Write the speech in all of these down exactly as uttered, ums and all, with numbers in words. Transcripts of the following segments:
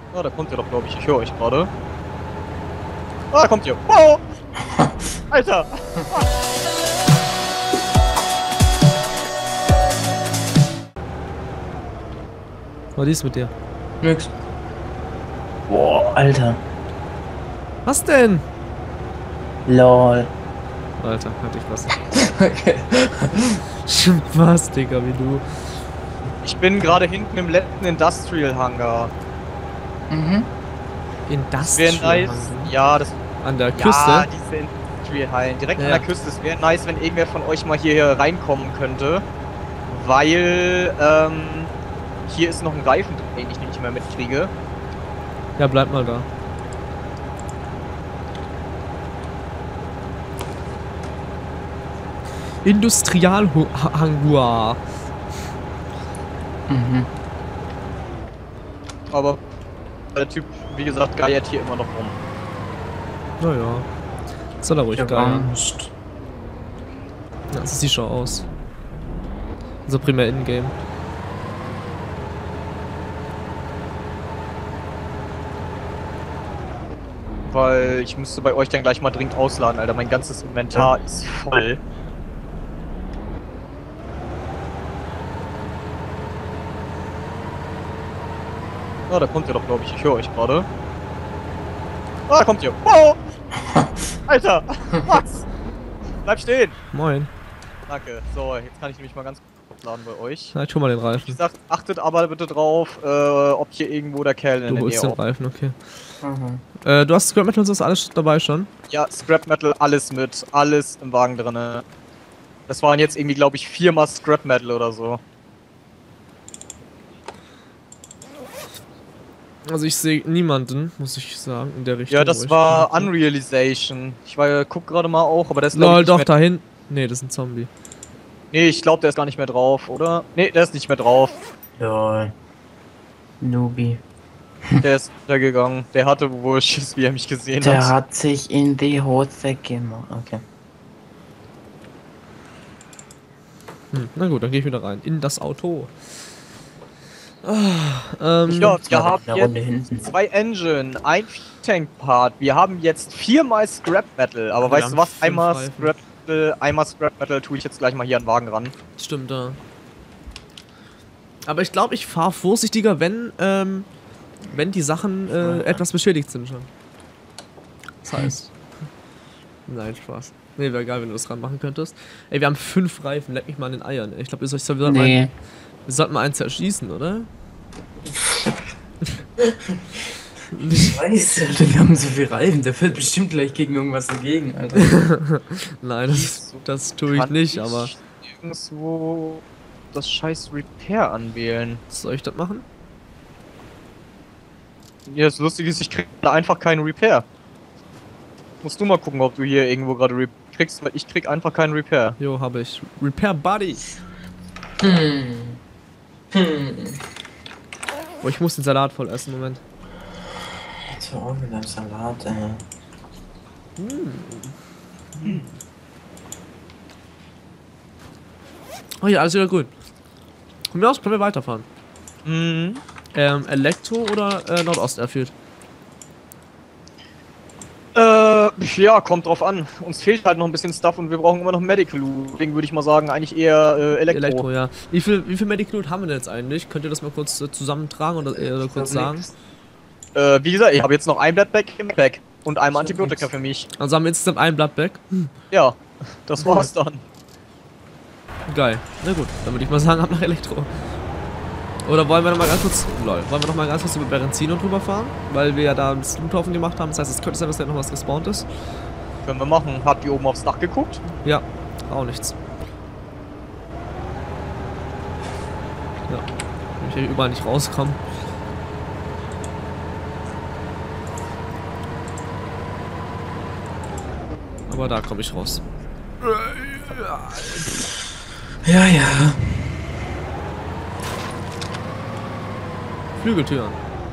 Ah, da kommt ihr doch, glaube ich. Ich höre euch gerade. Ah, da kommt ihr. Wow! Alter! Was ist mit dir? Nix. Boah, Alter. Was denn? Lol. Alter, hatte ich was. Okay. Was, Digga, wie du. Ich bin gerade hinten im letzten Industrial Hangar. Mhm. In das Wäre nice. Ja, das. An der Küste? Ja, diese Industrial Hallen. Direkt Ja. an der Küste. Es wäre nice, wenn irgendwer von euch mal hier reinkommen könnte. Weil, ähm. hier ist noch ein Reifen drin, den ich nicht mehr mitkriege. Ja, bleib mal da. Industrialhangar. Mhm. Aber der Typ, wie gesagt, geiert hier immer noch rum. Naja. Soll er ruhig Ich hab geiern. Angst. Ja, das sieht schon aus. Unser primär Ingame. Weil ich müsste bei euch dann gleich mal dringend ausladen, Alter. Mein ganzes Inventar ist voll. Ah, da kommt ihr doch, glaube ich. Ich höre euch gerade. Ah, da kommt ihr. Wow! Alter! Was? Bleib stehen! Moin. Danke. So, jetzt kann ich nämlich mal ganz kurz laden bei euch. Na, ich hol mal den Wie Reifen. gesagt, achtet aber bitte drauf, äh, ob hier irgendwo der Kerl in Du der holst Nähe den auch. Reifen, okay. Mhm. Äh, du hast Scrap Metal und das alles dabei schon? Ja, Scrap Metal, alles mit. Alles im Wagen drinne. Das waren jetzt irgendwie, glaube ich, viermal Scrap Metal oder so. Also ich sehe niemanden, muss ich sagen, in der Richtung. Ja, wo das ich war bin. Unrealization. Ich war, guck gerade mal auch, aber der ist glaub Lol, ich, nicht doch, mehr. dahin. Nee, das ist ein Zombie. Nee, ich glaube, der ist gar nicht mehr drauf, oder? Nee, der ist nicht mehr drauf. Lol. Nubi. Der ist untergegangen. Der hatte wohl Schiss, wie er mich gesehen Der hat. hat sich in die Hose gemacht. Okay. Hm, na gut, dann gehe ich wieder rein. In das Auto. Ah, ähm, Ja, wir Aber haben eine Runde jetzt hinten. zwei Engine, ein Tank-Part. Wir haben jetzt viermal Scrap Metal. Aber Wir weißt haben du was? fünf Einmal Reifen. Scrap Metal, einmal Scrap Metal tue ich jetzt gleich mal hier an den Wagen ran. Stimmt, da. Aber ich glaube, ich fahre vorsichtiger, wenn, ähm, wenn die Sachen äh, etwas beschädigt sind schon. Das heißt. Nein, Spaß. Nee, wäre geil, wenn du das dran machen könntest. Ey, wir haben fünf Reifen, leck mich mal an den Eiern. Ey. Ich glaube, wir sollten mal, Nee. wir sollten mal einen zerschießen, oder? Scheiße, Alter, wir haben so viel Reifen. Der fällt bestimmt gleich gegen irgendwas dagegen, Alter. Nein, das, das tue ich Kann nicht, ich aber. irgendwo das scheiß Repair anwählen. Soll ich das machen? Ja, das Lustige ist, ich krieg da einfach keinen Repair. Musst du mal gucken, ob du hier irgendwo gerade Repair kriegst, weil ich krieg einfach keinen Repair. Jo, habe ich. Repair Buddy. Hm. Hm. Oh, ich muss den Salat voll essen, Moment. Jetzt hör auf mit deinem Salat, ey. Oh ja, alles wieder gut. Von mir aus können wir weiterfahren. Mhm. Ähm, Elektro oder äh, Nordost-Airfield? Äh, ja, kommt drauf an. Uns fehlt halt noch ein bisschen Stuff und wir brauchen immer noch Medical Loot. Deswegen würde ich mal sagen, eigentlich eher äh, Elektro. Elektro, ja. Wie viel, wie viel Medical Loot haben wir denn jetzt eigentlich? Könnt ihr das mal kurz äh, zusammentragen oder, äh, oder kurz sagen? Äh, wie gesagt, ich habe jetzt noch ein Blattback im Back und einmal Antibiotika für mich. Also haben wir insgesamt ein Blatt weg. Ja, das war's dann. Geil. Na gut, dann würde ich mal sagen, ab nach Elektro. Oder wollen wir noch mal ganz kurz, lol, wollen wir noch mal ganz kurz über Berenzino drüber fahren? Weil wir ja da einen Loothaufen gemacht haben. Das heißt, es könnte sein, dass da noch was gespawnt ist. Können wir machen. Habt ihr oben aufs Dach geguckt? Ja, auch nichts. Ja, wenn ich hier überall nicht rauskomme. Aber da komme ich raus. Ja, ja. Flügeltüren.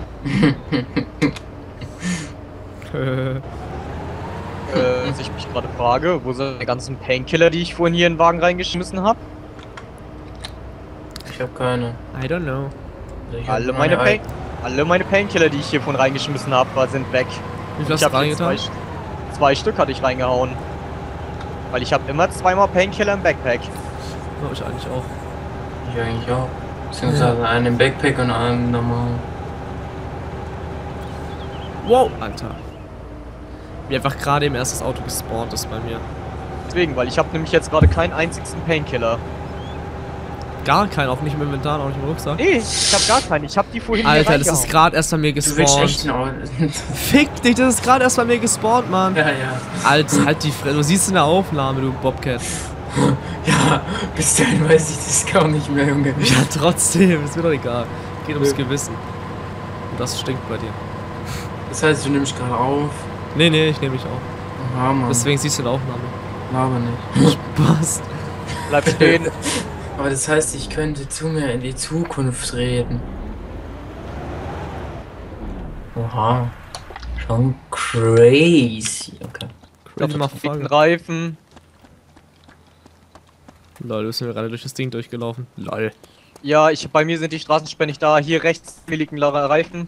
Äh, was ich mich gerade frage, wo sind die ganzen Painkiller, die ich vorhin hier in den Wagen reingeschmissen habe? Ich hab keine. I don't know. Ich hab Alle meine Ei- Pain Alle meine Painkiller, die ich hier von reingeschmissen habe, sind weg. Wie viel hast Ich du hab hier reingetan? zwei, zwei Stück hatte ich reingehauen. Weil ich habe immer zweimal Painkiller im Backpack. Ja, ich eigentlich auch. Ich eigentlich auch. Beziehungsweise einen im Backpack und einen normal. Wow, Alter. Wie einfach gerade im erstes Auto gespawnt ist bei mir. Deswegen, weil ich habe nämlich jetzt gerade keinen einzigen Painkiller. Gar keinen, auch nicht im Inventar, auch nicht im Rucksack. Nee, ich habe gar keinen. Ich habe die vorhin hier Alter, das ist reingehauen. gerade erst bei mir Du willst echt gespawnt. ein Fick dich, das ist gerade erst bei mir gespawnt, Mann. Ja, ja. Alter, halt die Fresse. Du siehst in der Aufnahme, du Bobcat. Ja, bis dahin weiß ich das gar nicht mehr, Junge. Ja, trotzdem, ist mir doch egal. Geht ums Gewissen. Und das stinkt bei dir. Das heißt, du nimmst gerade auf. Nee, nee, ich nehme mich auch. Ja, Mann. Deswegen siehst du in der Aufnahme. Aber nicht. Passt. Bleib stehen. Aber das heißt, ich könnte zu mir in die Zukunft reden. Oha. Schon crazy. Okay. Crazy Den Motherfucker. Reifen. Lol, du bist mir gerade durch das Ding durchgelaufen. Lol. Ja, ich, bei mir sind die Straßensperren nicht da. Hier rechts mir liegen Reifen.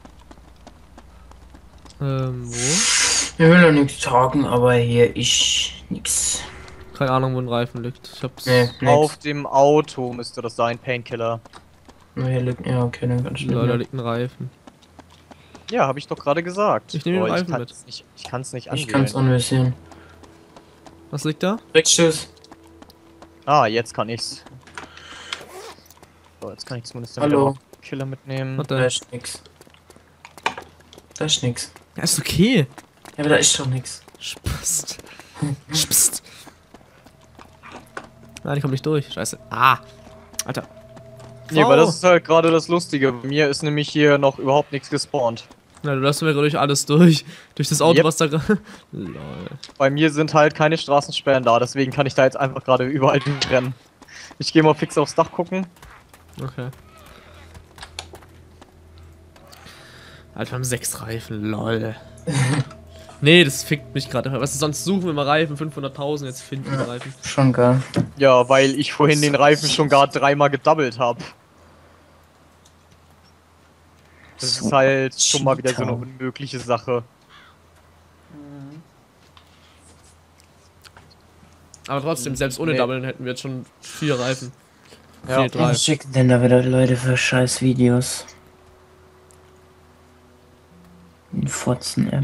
Ähm, wo? Ich will noch nichts sagen, aber hier ist nix. Keine Ahnung, wo ein Reifen liegt. Ich hab's. Nee, nix. Auf dem Auto müsste das sein, Painkiller. Nur hier liegt. Ja, okay, dann ganz Lol, da schön. liegt ein Reifen. Ja, habe ich doch gerade gesagt. Ich nehme den Boah, Reifen kann's mit. Nicht, ich kann es nicht Ich ansehen. kann's anvisieren. Was liegt da? Rückstoß. Ah, jetzt kann ich's. So, jetzt kann ich zumindest den Hallo. Killer mitnehmen. Was Da denn? ist nix. Da ist nix. Ja, ist okay. Ja, aber da ist doch nix. Spst. Spst. Nein, ich komm nicht durch. Scheiße. Ah. Alter. Nee, V. weil das ist halt gerade das Lustige. Bei mir ist nämlich hier noch überhaupt nichts gespawnt. Na, du lässt mir gerade durch alles durch. Durch das Auto, Yep. was da gerade. Lol. Bei mir sind halt keine Straßensperren da, deswegen kann ich da jetzt einfach gerade überall rennen. Ich gehe mal fix aufs Dach gucken. Okay. Alter, wir haben sechs Reifen. Lol. Nee, das fickt mich gerade. Was ist sonst suchen wir mal Reifen? fünfhunderttausend, jetzt finden wir Reifen. Schon geil. Ja, weil ich vorhin den Reifen schon gar dreimal gedoubled habe. Das ist halt schon mal wieder so eine unmögliche Sache. Aber trotzdem, selbst ohne Nee. Doublen hätten wir jetzt schon vier Reifen. Ja. Vier, drei. Was schicken denn da wieder Leute für scheiß Videos? In Fotzen-App.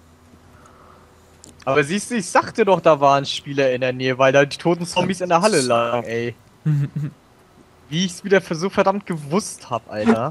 Aber siehst du, ich sagte doch, da waren Spieler in der Nähe, weil da die toten Zombies in der Halle lagen, ey. Wie ich's wieder für so verdammt gewusst hab, Alter.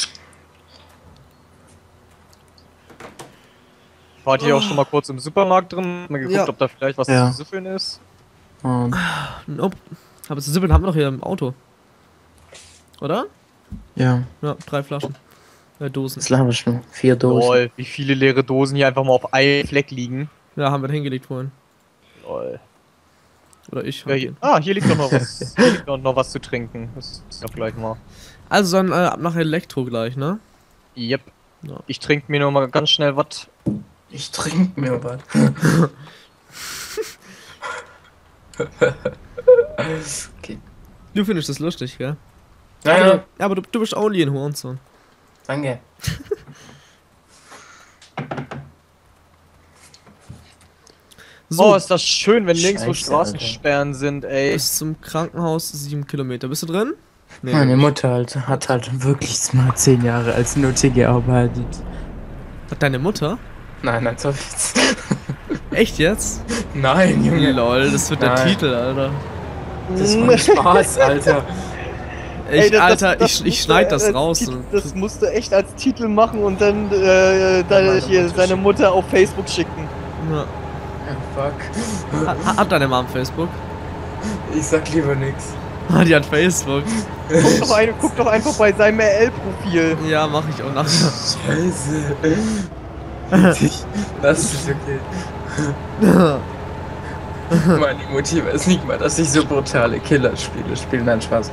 Ich war hier auch schon mal kurz im Supermarkt drin, hab mal geguckt, Ja. ob da vielleicht was Ja. zu süffeln ist. Und Nope. Aber zu sippeln haben wir doch hier im Auto. Oder? ja, Ja, drei Flaschen. Äh, Dosen. das laberst du. Vier Dosen. Lol, wie viele leere Dosen hier einfach mal auf einem Fleck liegen. Ja, haben wir da hingelegt vorhin. Lol. Oder ich. Ja, hier, ah, hier liegt doch noch was. Hier liegt doch noch was zu trinken. Das ist doch gleich mal. Also dann äh, ab nach Elektro gleich, ne? Yep. Ja. Ich trinke mir nur mal ganz schnell was. Ich trinke mir was. Okay. Du findest das lustig, gell? Ja, Aber, ja. du, aber du, du bist only in Hurensohn. Danke. So, Oh, ist das schön, wenn nirgendwo Scheiße, Straßensperren sind, ey. bis zum Krankenhaus sieben Kilometer. Bist du drin? Nee. Meine Mutter halt, hat halt wirklich mal zehn Jahre als Nutte gearbeitet. Hat deine Mutter? Nein, nein, so jetzt. Echt jetzt? Nein, Junge. Lol, das wird der Nein. Titel, Alter. Das war ein Spaß, Alter. Ich, Ey, das- Alter, das- ich, das ich schneid das musst du raus. als und- Titel- Das musst du echt als Titel machen und dann äh, deine, meine hier, Mutter seine Mutter auf Facebook schicken. Ja. Ja, fuck. Ha- Hat deine Mom Facebook? Ich sag lieber nix. Ah, die hat Facebook. Guck doch, ein, guck doch einfach bei seinem R L-Profil. Ja, mach ich auch nachher. Scheiße. Das ist okay. Meine Mutti weiß nicht mal, dass ich so brutale Killerspiele spiele. Nein, Spaß.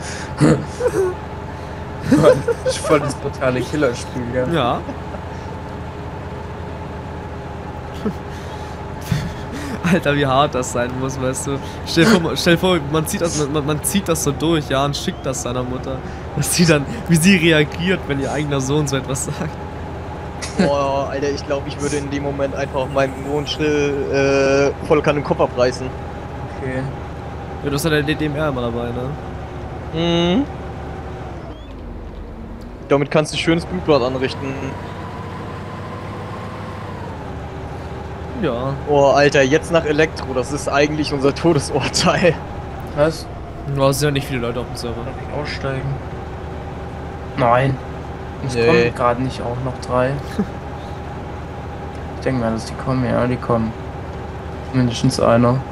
Mann, ich voll das brutale Killerspiel, ja. Ja. Alter, wie hart das sein muss, weißt du. Stell dir vor, stell dir vor man, zieht das, man, man zieht das so durch, ja, und schickt das seiner Mutter. Dass sie dann, wie sie reagiert, wenn ihr eigener Sohn so etwas sagt. Boah, Alter, ich glaube, ich würde in dem Moment einfach meinem Sohn schnell äh, voll den Kopf abreißen. Okay. Ja, du hast ja der D D M R immer dabei, ne? Mhm. Damit kannst du schönes Blutbad anrichten. Ja. Oh, Alter, jetzt nach Elektro, das ist eigentlich unser Todesurteil. Was? Du hast ja nicht viele Leute auf dem Server. Darf ich aussteigen? Nein. Es Nee. kommen gerade nicht auch noch drei. Ich denke mal, dass die kommen, ja, die kommen. Mindestens einer.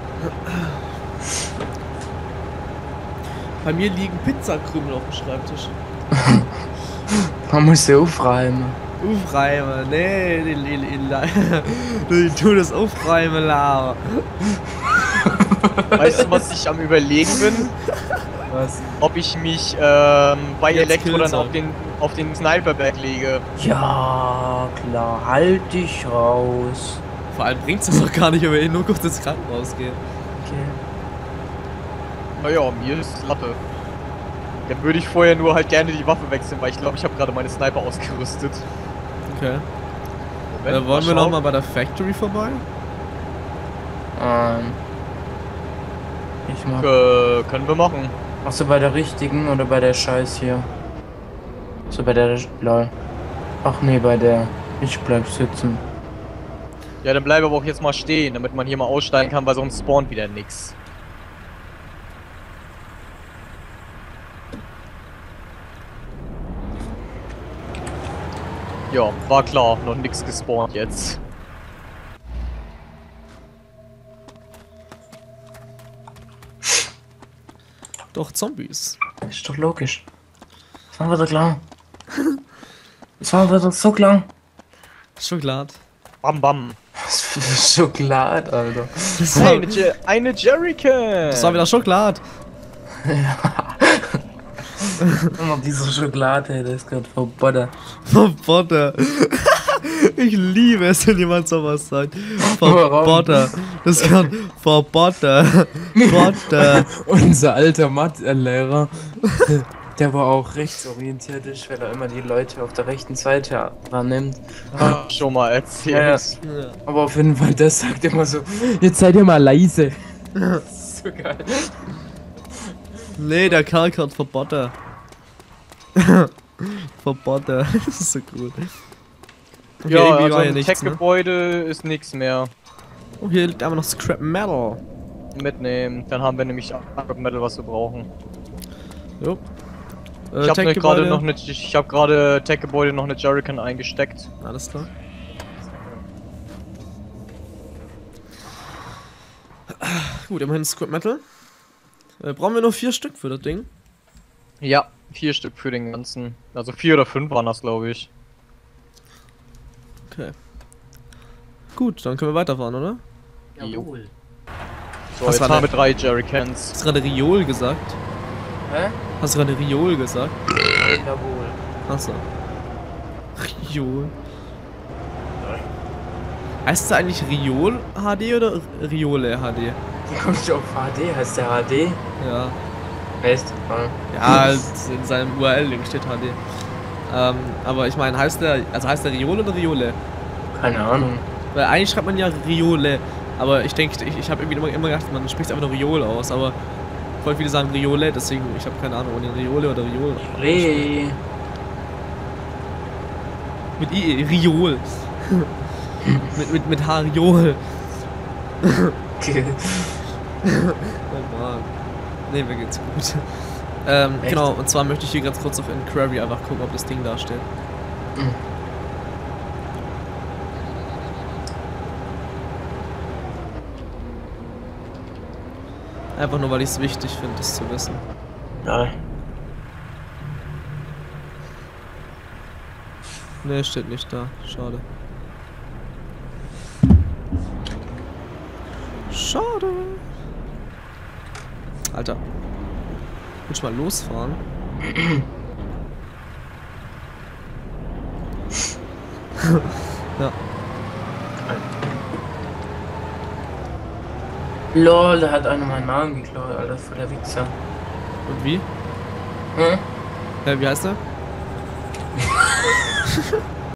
Bei mir liegen Pizzakrümel auf dem Schreibtisch. Man muss sie aufreimen. Aufreimen, nee, die, die, die, die tun das aufreimen, la. Weißt du, was ich am Überlegen bin? Was? Ob ich mich ähm, bei Jetzt Elektro dann Killzone. auf den, auf den Sniperberg lege. Ja, klar, halt dich raus. Vor allem bringt's das doch gar nicht, wenn wir nur kurz ins Krankenhaus gehen. Okay. Naja, mir ist Latte. Dann würde ich vorher nur halt gerne die Waffe wechseln, weil ich glaube, ich habe gerade meine Sniper ausgerüstet. Okay. Moment, Äh, wollen wir mal noch mal bei der Factory vorbei? Ähm. Ich mach. Äh, können wir machen. Achso, bei der richtigen oder bei der Scheiß hier? So, bei der. Lol. Ach nee, bei der. Ich bleib sitzen. Ja, dann bleibe aber auch jetzt mal stehen, damit man hier mal aussteigen kann, weil sonst spawnt wieder nix. Ja, war klar, noch nix gespawnt jetzt. Doch, Zombies. Ist doch logisch. Das war wieder klar. Das war wieder so klar. Schokolade. Bam bam. Was für Schokolade, Alter. Das Hey, war, eine, Je eine Jerrycan! das war wieder Schokolade. Immer diese Schokolade, das ist gerade verboten. Verbotter. Ich liebe es, wenn jemand sowas sagt. Warum? Verbotter. Das kann Verbotter. Verbotter. Unser alter Mathelehrer, der war auch rechtsorientiert, ist, weil er immer die Leute auf der rechten Seite wahrnimmt. Ah, schon mal erzählt. Ja, aber auf jeden Fall, das sagt immer so, jetzt seid ihr mal leise. Das ist so geil. Nee, der Karl hat Verbotter. Verbotter. Das ist so cool. Okay, Ja, irgendwie also war hier im nichts, ne? Tech-Gebäude ist nichts mehr. Oh, hier liegt aber noch Scrap Metal. Mitnehmen, dann haben wir nämlich Scrap Metal, was wir brauchen. Jo. Äh, Ich habe Tech-Gebäude. gerade noch eine, ich habe gerade Tech-Gebäude noch eine Jerrycan eingesteckt. Alles klar. Gut, immerhin Scrap Metal. Äh, brauchen wir nur vier Stück für das Ding? Ja, vier Stück für den ganzen. Also vier oder fünf waren das, glaube ich. Okay. Gut, dann können wir weiterfahren, oder? Jawohl. So, Was jetzt war haben wir der- drei Jerrycans. Hast du gerade Riol gesagt? Hä? Hast du gerade Riol gesagt? Jawohl. Achso. Riol. Heißt es eigentlich Riol H D oder Riole H D? Wie kommst du auf H D? Heißt der H D? Ja. Echt? Ja, in seinem U R L-Link steht H D. Ähm, aber ich meine, heißt der, also heißt der Riol oder Riole? Keine Ahnung. Weil eigentlich schreibt man ja Riole, aber ich denke, ich, ich habe irgendwie immer, immer gedacht, man spricht einfach nur Riol aus, aber voll viele sagen Riole, deswegen, ich habe keine Ahnung, ob die Riole oder Riol. Re. Mit I E, Riol. mit, mit, mit H, Riol. Oh Mann. Ne, mir geht's gut. Ähm, Echt? genau, und zwar möchte ich hier ganz kurz auf Inquiry einfach gucken, ob das Ding da steht. Mhm. Einfach nur, weil ich es wichtig finde, das zu wissen. Ja. Ne, steht nicht da. Schade. Schade. Alter. Willst du mal losfahren? ja. Lol, da hat einer meinen Namen geklaut, Alter, voll der Wichser. Und wie? Hm? Äh, wie heißt er?